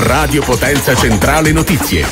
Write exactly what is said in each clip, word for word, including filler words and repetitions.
Radio Potenza Centrale Notizie.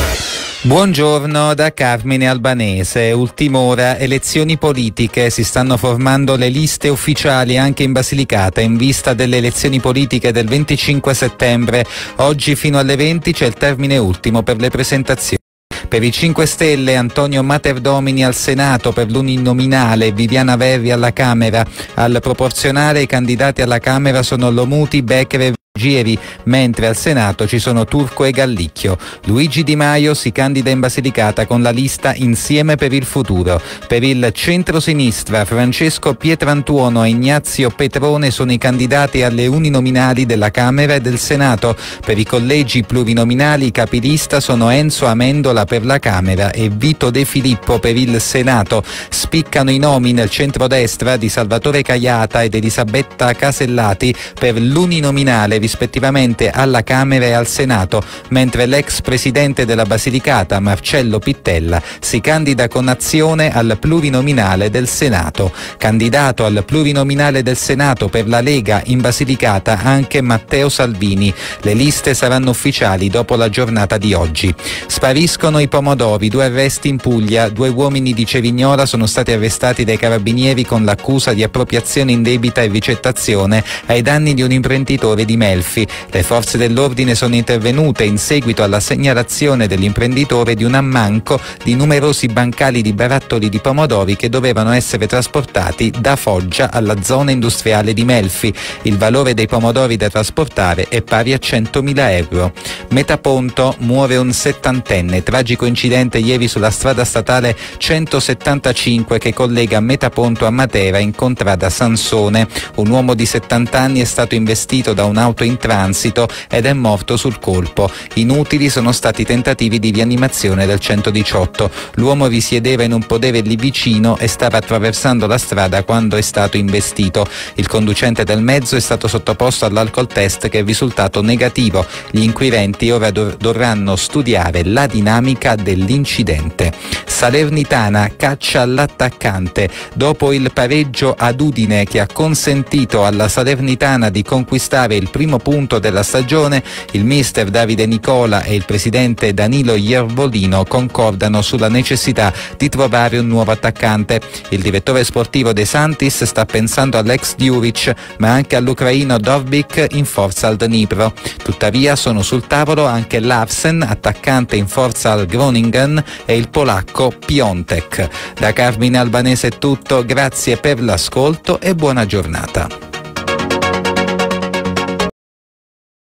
Buongiorno da Carmine Albanese. Ultim'ora, elezioni politiche. Si stanno formando le liste ufficiali anche in Basilicata in vista delle elezioni politiche del venticinque settembre. Oggi fino alle venti c'è il termine ultimo per le presentazioni. Per i cinque Stelle Antonio Materdomini al Senato per l'uninominale, Viviana Verri alla Camera. Al proporzionale i candidati alla Camera sono Lomuti, Becker e Gieri, mentre al Senato ci sono Turco e Gallicchio. Luigi Di Maio si candida in Basilicata con la lista Insieme per il Futuro. Per il centro-sinistra Francesco Pietrantuono e Ignazio Petrone sono i candidati alle uninominali della Camera e del Senato. Per i collegi plurinominali i capilista sono Enzo Amendola per la Camera e Vito De Filippo per il Senato. Spiccano i nomi nel centrodestra di Salvatore Caiata ed Elisabetta Casellati per l'uninominale rispettivamente alla Camera e al Senato, mentre l'ex presidente della Basilicata, Marcello Pittella, si candida con Azione al plurinominale del Senato. Candidato al plurinominale del Senato per la Lega in Basilicata anche Matteo Salvini. Le liste saranno ufficiali dopo la giornata di oggi. Spariscono i pomodori, due arresti in Puglia, due uomini di Cerignola sono stati arrestati dai carabinieri con l'accusa di appropriazione indebita e ricettazione ai danni di un imprenditore di Melfi. Le forze dell'ordine sono intervenute in seguito alla segnalazione dell'imprenditore di un ammanco di numerosi bancali di barattoli di pomodori che dovevano essere trasportati da Foggia alla zona industriale di Melfi. Il valore dei pomodori da trasportare è pari a centomila euro. Metaponto, muore un settantenne. Tragico incidente ieri sulla strada statale centosettantacinque che collega Metaponto a Matera in contrada Sansone. Un uomo di settanta anni è stato investito da un'auto in transito ed è morto sul colpo. Inutili sono stati tentativi di rianimazione del centodiciotto. L'uomo risiedeva in un podere lì vicino e stava attraversando la strada quando è stato investito. Il conducente del mezzo è stato sottoposto all'alcol test che è risultato negativo. Gli inquirenti ora dov- dovranno studiare la dinamica dell'incidente. Salernitana caccia all'attaccante. Dopo il pareggio ad Udine che ha consentito alla Salernitana di conquistare il primo punto della stagione, il mister Davide Nicola e il presidente Danilo Iervolino concordano sulla necessità di trovare un nuovo attaccante. Il direttore sportivo De Santis sta pensando all'ex Djuric, ma anche all'ucraino Dovbyk in forza al Dnipro. Tuttavia sono sul tavolo anche Larsen, attaccante in forza al Groningen, e il polacco Piontek. Da Carmine Albanese è tutto, grazie per l'ascolto e buona giornata.